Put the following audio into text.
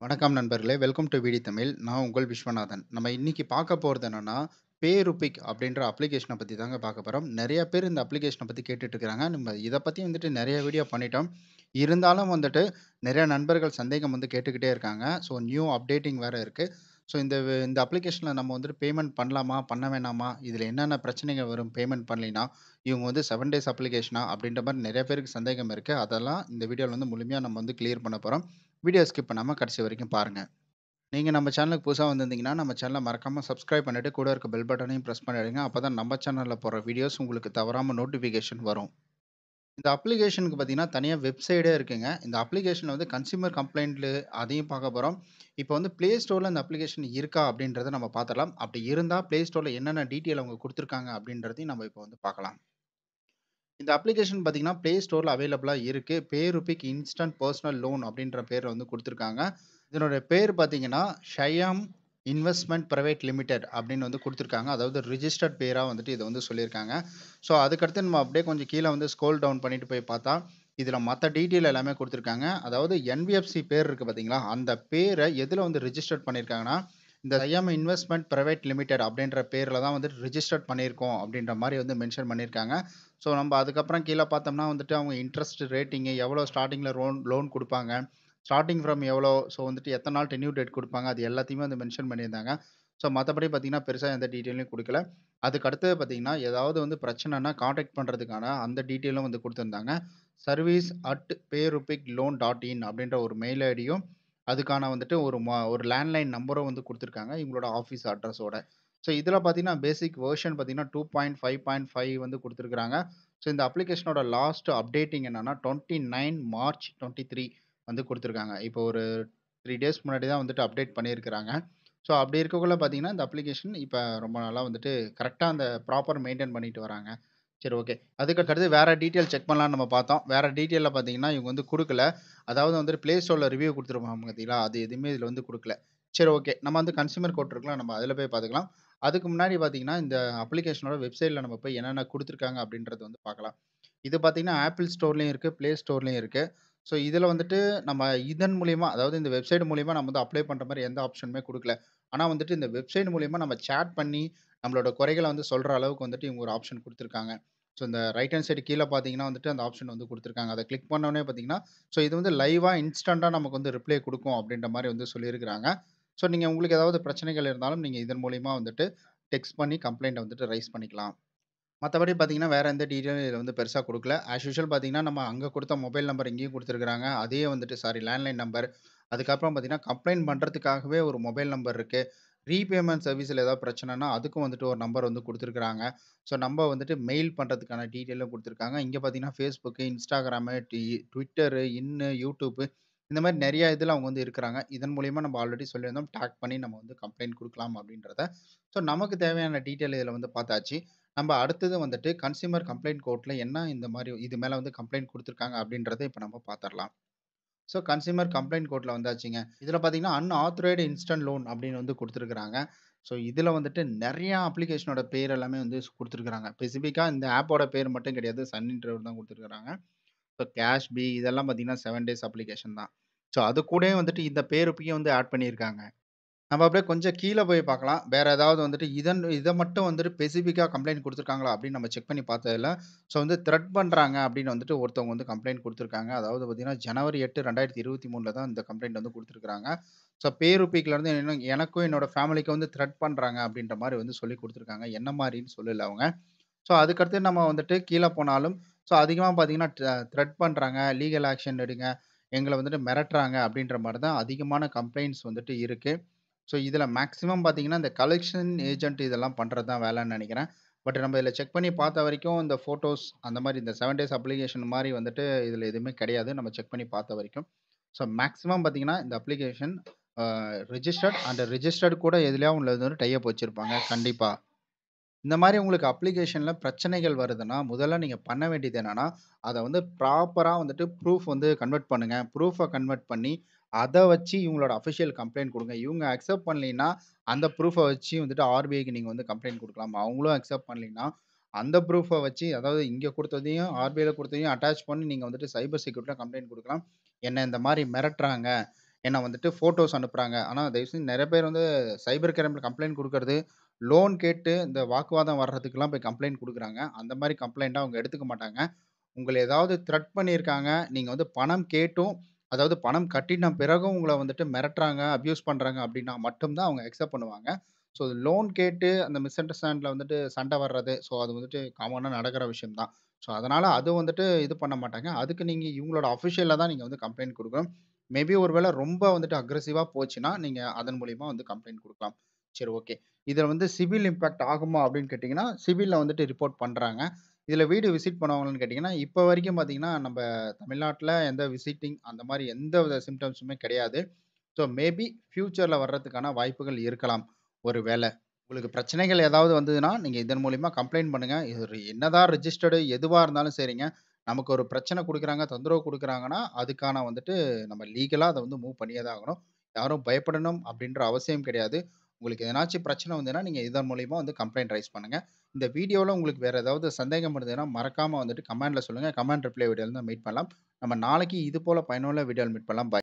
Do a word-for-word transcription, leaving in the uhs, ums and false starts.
வணக்கம் நண்பர்களே! Welcome to VDTamil. நான் உங்கள் விஸ்வநாதன். நம்ம இன்னைக்கு பார்க்க போறது என்னன்னா, Payrupik அப்படின்ற அப்ளிகேஷன பத்தி தாங்க பார்க்க போறோம். நெறைய பேர் இந்த அப்ளிகேஷன பத்தி கேட்டுட்டு இருக்கிறாங்க. நம்ம இத பத்தி வந்துட்டு நெறைய வீடியோ பண்ணிட்டோம். இருந்தாலும் வந்துட்டு நெறைய நண்பர்கள் சந்தேகம் வந்து கேட்டுக்கிட்டே இருக்காங்க. ஸோ நியூ அப்டேட்டிங் வேற இருக்கு. ஸோ இந்த வ இந்த அப்ளிகேஷன்ல நம்ம வந்துட்டு பேமெண்ட் பண்ணலாமா? பண்ண வேணாமா? இதுல என்னென்ன பிரச்சனைகள் வரும் பேமெண்ட் பண்ணலைன்னா? இவங்க வந்து ஏழு டேஸ் அப்ளிகேஷனா? அப்படின்ற மாரி நெறைய பேருக்கு சந்தேகம் இருக்கு. அதெல்லாம் இந்த வீடியோல வந்து முழுமையா நம்ம வந்து கிளியர் பண்ண போறோம். வீடியோ ஸ்கிப் பண்ணாம கடைசி வரைக்கும் பாருங்க. நீங்க நம்ம சேனலுக்கு புதுசா வந்திருந்தீங்கன்னா, நம்ம சேனல மறக்காம சப்ஸ்கிரைப் பண்ணிட்டு, கூட இருக்க பெல் பட்டனையும் பிரஸ் பண்ணிடுங்க. அப்பதான் நம்ம சேனல்ல போடுற வீடியோஸ் உங்களுக்கு தவறாம நோட்டிஃபிகேஷன் வரும். இந்த அப்ளிகேஷனுக்கு பார்த்தீங்கன்னா, தனியா வெப்சைட்டே இருக்குங்க. இந்த அப்ளிகேஷன்ல வந்து கன்சியூமர் கம்ப்ளைண்ட்ல அதையும் பார்க்க போறோம். இப்போ வந்து Play Storeல இந்த அப்ளிகேஷன் இருக்கா அப்படின்றத நம்ம பார்த்துடலாம். அப்படி இருந்தா Play Storeல என்னென்ன டீட்டெயில் அவங்க குடுத்துருக்காங்க அப்படின்றதையும் நம்ம இப்போ வந்து பார்க்கலாம். இந்த அப்ளிகேஷன் பார்த்தீங்கன்னா, Play Storeல அவைலபிளா இருக்கு. Payrupik இன்ஸ்டன்ட் பெர்சனல் லோன் அப்படின்ற பேர்ல வந்து குடுத்துருக்காங்க. இதனுடைய பேர் பார்த்தீங்கன்னா, ஷயாம் இன்வெஸ்ட்மென்ட் பிரைவேட் லிமிடெட் அப்படின்னு வந்து குடுத்துருக்காங்க. அதாவது ரிஜிஸ்டர்ட் பேரா வந்துட்டு இத வந்து சொல்லியிருக்காங்க. ஸோ அதுக்கடுத்து நம்ம அப்படியே கொஞ்சம் கீழ வந்து ஸ்க்ரோல் டவுன் பண்ணிட்டு போய் பார்த்தா, இதுல மத்த டீட்டெயில் எல்லாமே குடுத்துருக்காங்க. அதாவது என் பி எஃப் சி பேர் இருக்கு பார்த்தீங்களா, அந்த பேர எதுல வந்து ரிஜிஸ்டர் பண்ணியிருக்காங்கன்னா, இந்த ஷயாம் இன்வெஸ்ட்மென்ட் பிரைவேட் லிமிடெட் அப்படின்ற பேர்ல தான் வந்துட்டு ரிஜிஸ்டர் பண்ணியிருக்கோம் அப்படின்ற மாரி வந்து மென்ஷன் பண்ணியிருக்காங்க. ஸோ நம்ம அதுக்கப்புறம் கீழ பார்த்தோம்னா வந்துட்டு அவங்க இன்ட்ரெஸ்ட் ரேட்டிங்கு எவ்வளோ ஸ்டார்ட்டிங்ல லோன் லோன் குடுப்பாங்க. ஸ்டார்ட்டிங் ஃப்ரம் எவ்வளோ, ஸோ வந்துட்டு எத்தன நாள் டென்யூர் டேட் குடுப்பாங்க. அது எல்லாத்தையுமே வந்து மென்ஷன் பண்ணியிருந்தாங்க. ஸோ மத்தபடி பார்த்தீங்கன்னா, பெருசா எந்த டீட்டெயிலும் குடுக்கல. அதுக்கு அடுத்தது பார்த்தீங்கன்னா, ஏதாவது வந்து பிரச்சனைன்னா கான்டாக்ட் பண்றதுக்கான அந்த டீட்டெயிலும் வந்து குடுத்திருந்தாங்க. சர்வீஸ் அட் பேருபிக் லோன் டாட் இன் அப்படின்ற ஒரு மெயில் ஐடியும், அதுக்கான வந்துட்டு ஒரு ம ஒரு லேண்ட்லைன் நம்பரும் வந்து குடுத்துருக்காங்க. இவங்களோட ஆஃபீஸ் அட்ரஸோட. ஸோ இதில பார்த்தீங்கன்னா, பேசிக் வெர்ஷன் பார்த்தீங்கன்னா two point five point five வந்து குடுத்துருக்காங்க. ஸோ இந்த அப்ளிகேஷனோட லாஸ்ட் அப்டேட்டிங் என்னன்னா, இருபத்தி ஒன்பது மார்ச் இருபத்தி மூன்று வந்து குடுத்துருக்காங்க. இப்போ ஒரு மூன்று டேஸ் முன்னாடி தான் வந்துட்டு அப்டேட் பண்ணியிருக்கிறாங்க. ஸோ அப்படி இருக்கக்குள்ள பார்த்தீங்கன்னா, இந்த அப்ளிகேஷன் இப்ப ரொம்ப நாளா வந்துட்டு கரெக்ட்டா அந்த ப்ராப்பர் மெயின்டெயின் பண்ணிட்டு வராங்க. சரி, ஓகே. அதுக்கு அடுத்து வேற டீட்டெயில் செக் பண்ணலான்னு நம்ம பார்த்தோம். வேற டீட்டெயில்ல பார்த்தீங்கன்னா, இவங்க வந்து குடுக்கல. அதாவது வந்துட்டு Play Storeல ரிவ்யூ குடுத்துருப்பாங்க பார்த்தீங்களா, அது எதுவுமே இதுல வந்து குடுக்கல. சரி, ஓகே. நம்ம வந்து கன்சியூமர் கோர்ட் இருக்குல்ல, நம்ம அதுல போய் பார்த்துக்கலாம். அதுக்கு முன்னாடி பார்த்தீங்கன்னா, இந்த அப்ளிகேஷனோட வெப்சைட்ல நம்ம போய் என்னென்ன குடுத்துருக்காங்க அப்படின்றத வந்து பார்க்கலாம். இது பார்த்தீங்கன்னா, Apple ஸ்டோர்லயும் இருக்கு, Play Storeலயும் இருக்கு. ஸோ இதுல வந்துட்டு நம்ம இதன் மூலியமா, அதாவது இந்த வெப்சைட் மூலியமா நம்ம வந்து அப்ளை பண்ற மாரி எந்த ஆப்ஷனுமே குடுக்கல. ஆனா வந்துட்டு இந்த வெப்சைட் மூலியமா நம்ம சேட் பண்ணி, நம்மளோட குறைகள வந்து சொல்ற அளவுக்கு வந்துட்டு இவங்க ஒரு ஆப்ஷன் குடுத்துருக்காங்க. ஸோ இந்த ரைட் ஹேண்ட் சைடு கீழ பார்த்தீங்கன்னா வந்துட்டு அந்த ஆப்ஷன் வந்து குடுத்துருக்காங்க. அத கிளிக் பண்ண உடனே பார்த்தீங்கன்னா, ஸோ இது வந்து லைவ்வா இன்ஸ்டன்ட்டா நமக்கு வந்து ரிப்ளை குடுக்கும் அப்படின்ற மாரி வந்து சொல்லியிருக்கிறாங்க. ஸோ நீங்க உங்களுக்கு ஏதாவது பிரச்சனைகள் இருந்தாலும் நீங்க இதன் மூலியமா வந்துட்டு டெக்ஸ்ட் பண்ணி கம்ப்ளைண்ட்ட வந்துட்டு ரைஸ் பண்ணிக்கலாம். மத்தபடி பார்த்தீங்கன்னா, வேற எந்த டீட்டெயிலும் இதுல வந்து பெருசா குடுக்கல. ஆஸ் யூசுவல் பார்த்தீங்கன்னா, நம்ம அங்க குடுத்த மொபைல் நம்பர் இங்கேயும் குடுத்துருக்காங்க. அதே வந்துட்டு சாரி லேண்ட்லைன் நம்பர். அதுக்கப்புறம் பார்த்தீங்கன்னா, கம்ப்ளைண்ட் பண்றதுக்காகவே ஒரு மொபைல் நம்பர் இருக்கு. ரீபேமெண்ட் சர்வீஸ்ல ஏதாவது பிரச்சனைன்னா, அதுக்கும் வந்துட்டு ஒரு நம்பர் வந்து குடுத்துருக்காங்க. ஸோ நம்ம வந்துட்டு மெயில் பண்றதுக்கான டீட்டெயிலும் குடுத்துருக்காங்க. இங்க பார்த்தீங்கன்னா, Facebook, Instagram, ட்வி Twitter, இன்னு, YouTube இந்த மாரி நெறைய இதுல அவங்க வந்து இருக்கிறாங்க. இதன் மூலியமா நம்ம ஆல்ரெடி சொல்லியிருந்தோம். டாக் பண்ணி நம்ம வந்து கம்ப்ளைண்ட் குடுக்கலாம் அப்படின்றத. ஸோ நமக்கு தேவையான டீட்டெயில் இதுல வந்து பார்த்தாச்சு. நம்ம அடுத்தது வந்துட்டு கன்சியூமர் கம்ப்ளைண்ட் கோர்ட்ல என்ன இந்த மாரி இது மேல வந்து கம்ப்ளைண்ட் குடுத்துருக்காங்க அப்படின்றத இப்ப நம்ம பார்த்துரலாம். ஸோ கன்சியூமர் கம்ப்ளைண்ட் கோர்ட்ல வந்தாச்சுங்க. இதுல பார்த்தீங்கன்னா, அன்ஆத்தரைஸ்டு இன்ஸ்டன்ட் லோன் அப்படின்னு வந்து குடுத்துருக்காங்க. ஸோ இதுல வந்துட்டு நெறைய அப்ளிகேஷனோட பேர் எல்லாமே வந்து ஸ் குடுத்துருக்காங்க. ஸ்பெசிஃபிக்கா இந்த ஆப்போட பேர் மட்டும் கிடையாது. சன் இன்டர்வ்யூ தான் குடுத்துருக்காங்க. ஸோ கேஷ் பி இதெல்லாம் பார்த்தீங்கன்னா, ஏழு டேஸ் அப்ளிகேஷன் தான். ஸோ அது கூடயே வந்துட்டு இந்த பேருப்பையும் வந்து ஆட் பண்ணியிருக்காங்க. நம்ம அப்படியே கொஞ்சம் கீழ போய் பார்க்கலாம். வேற ஏதாவது வந்துட்டு இதன் இத மட்டும் வந்துட்டு ஸ்பெசிஃபிக்கா கம்ப்ளைண்ட் குடுத்துருக்காங்களா அப்படின்னு நம்ம செக் பண்ணி பார்த்ததுல, ஸோ வந்து த்ரெட் பண்றாங்க அப்படின்னு வந்துட்டு ஒருத்தவங்க வந்து கம்ப்ளைண்ட் குடுத்துருக்காங்க. அதாவது பார்த்தீங்கன்னா, ஜனவரி எட்டு, இரண்டாயிரத்து இருபத்தி மூன்றுல தான் இந்த கம்ப்ளைண்ட் வந்து குடுத்துருக்காங்க. ஸோ பேருப்பீக்ல இருந்து என்ன எனக்கும் என்னோட ஃபேமிலிக்கும் வந்து த்ரெட் பண்றாங்க அப்படின்ற மாரி வந்து சொல்லிக் குடுத்துருக்காங்க. என்ன மாரின்னு சொல்லல அவங்க. ஸோ அதுக்கடுத்து நம்ம வந்துட்டு கீழ போனாலும், ஸோ அதிகமா பார்த்தீங்கன்னா, ட்ர த்ரெட் பண்றாங்க, லீகல் ஆக்ஷன் எடுங்க, எங்கள வந்துட்டு மிரட்டுறாங்க அப்படின்ற மாரி தான் அதிகமான கம்ப்ளைண்ட்ஸ் வந்துட்டு இருக்கு. ஸோ இதில மேக்ஸிமம் பார்த்தீங்கன்னா, இந்த கலெக்ஷன் ஏஜென்ட் இதெல்லாம் பண்றது தான் வேலைன்னு நெனைக்கிறேன். பட் நம்ம இதில செக் பண்ணி பார்த்த வரைக்கும் இந்த ஃபோட்டோஸ் அந்த மாரி இந்த ஏழு டேஸ் அப்ளிகேஷன் மாரி வந்துட்டு இதில எதுவுமே கிடையாது. நம்ம செக் பண்ணி பார்த்த வரைக்கும். ஸோ மேக்ஸிமம் பார்த்தீங்கன்னா, இந்த application uh registered and registered கூட எதுலயாவது ஒண்ணுல வந்து டை அப் வச்சிருப்பாங்க கண்டிப்பா. இந்த மாரி உங்களுக்கு அப்ளிகேஷன்ல பிரச்சனைகள் வருதுன்னா, முதல்ல நீங்க பண்ண வேண்டியது என்னன்னா, அத வந்து ப்ராப்பரா வந்துட்டு ப்ரூஃப் வந்து கன்வெர்ட் பண்ணுங்க. ப்ரூஃப கன்வெர்ட் பண்ணி, அத வச்சு இவங்களோட அஃபிஷியல் கம்ப்ளைண்ட் குடுங்க. இவங்க அக்செப்ட் பண்ணலைன்னா, அந்த ப்ரூஃப வச்சு வந்துட்டு ஆர்பிஐக்கு நீங்க வந்து கம்ப்ளைண்ட் குடுக்கலாம். அவங்களும் அக்செப்ட் பண்ணலைன்னா, அந்த ப்ரூஃப வச்சு அதாவது இங்க குடுத்ததையும், ஆர்பிஐல குடுத்ததையும் அட்டாச் பண்ணி நீங்க வந்துட்டு சைபர் செக்யூரிட்டில கம்ப்ளைண்ட் குடுக்கலாம். என்ன இந்த மாரி மிரட்டுறாங்க. ஏன்னா வந்துட்டு ஃபோட்டோஸ் அனுப்புறாங்க. ஆனா தயவு செஞ்சு நெறைய பேர் வந்து சைபர் கிரைம்ல கம்ப்ளைண்ட் குடுக்குறது, லோன் கேட்டு இந்த வாக்குவாதம் வர்றதுக்குலாம் போய் கம்ப்ளைண்ட் குடுக்குறாங்க. அந்த மாரி கம்ப்ளைண்ட்ட அவங்க எடுத்துக்க மாட்டாங்க. உங்கள ஏதாவது த்ரெட் பண்ணியிருக்காங்க. நீங்க வந்து பணம் கேட்டும், அதாவது பணம் கட்டின பிறகும் உங்கள வந்துட்டு மிரட்டுறாங்க, அப்யூஸ் பண்றாங்க அப்டின்னா மட்டும் தான் அவங்க அக்செப்ட் பண்ணுவாங்க. ஸோ லோன் கேட்டு அந்த மிஸ் அண்டர்ஸ்டாண்ட்ல வந்துட்டு சண்ட வர்றது, ஸோ அது வந்துட்டு காமனா நடக்கிற விஷயம் தான். ஸோ அதனால அது வந்துட்டு இது பண்ண மாட்டாங்க. அதுக்கு நீங்க இவங்களோட அஃபிஷியல்ல தான் நீங்க வந்து கம்ப்ளைண்ட் குடுக்கணும். மேபி ஒரு வேள ரொம்ப வந்துட்டு அக்ரெசிவா போச்சுன்னா, நீங்க அதன் மூலியமா வந்து கம்ப்ளைண்ட் குடுக்கலாம். சரி ஓகே. இதுல வந்து சிவில் இம்பாக்ட் ஆகுமா அப்டின்னு கேட்டீங்கன்னா, சிவில்ல வந்துட்டு ரிப்போர்ட் பண்றாங்க. இதுல வீடு விசிட் பண்ணுவாங்களான்னு கேட்டீங்கன்னா, இப்ப வரைக்கும் பார்த்தீங்கன்னா, நம்ப தமிழ்நாட்ல எந்த விசிட்டிங் அந்த மாரி எந்த வித சிம்ப்டம்ஸுமே கிடையாது. ஸோ மேபி ஃபியூச்சர்ல வர்றதுக்கான வாய்ப்புகள் இருக்கலாம். ஒரு வேள. உங்களுக்கு பிரச்சனைகள் ஏதாவது வந்ததுன்னா, நீங்க இதன் மூலியமா கம்ப்ளைண்ட் பண்ணுங்க. இது ஒரு என்னதான் ரிஜிஸ்டர்டு எதுவா இருந்தாலும் சரிங்க. நமக்கு ஒரு பிரச்சனை குடுக்குறாங்க, தொந்தரவு குடுக்குறாங்கன்னா, அதுக்கான வந்துட்டு நம்ம லீகலா அத வந்து மூவ் பண்ணியே தான் ஆகணும். யாரும் பயப்படணும் அப்டின்ற அவசியம் கிடையாது. உங்களுக்கு எதனாச்சும் பிரச்சனை வந்ததுன்னா, நீங்க இதன் மூலியமா வந்து கம்ப்ளைண்ட் ரைஸ் பண்ணுங்க. இந்த வீடியோல உங்களுக்கு வேற ஏதாவது சந்தேகம் இருந்ததுன்னா, மறக்காம வந்துட்டு கமெண்ட்ல சொல்லுங்க. கமெண்ட் ரிப்ளை வீடியோல தான் மீட் பண்ணலாம். நம்ம நாளைக்கு இது போல பயனுள்ள வீடியோல மீட் பண்ணலாம். பாய்.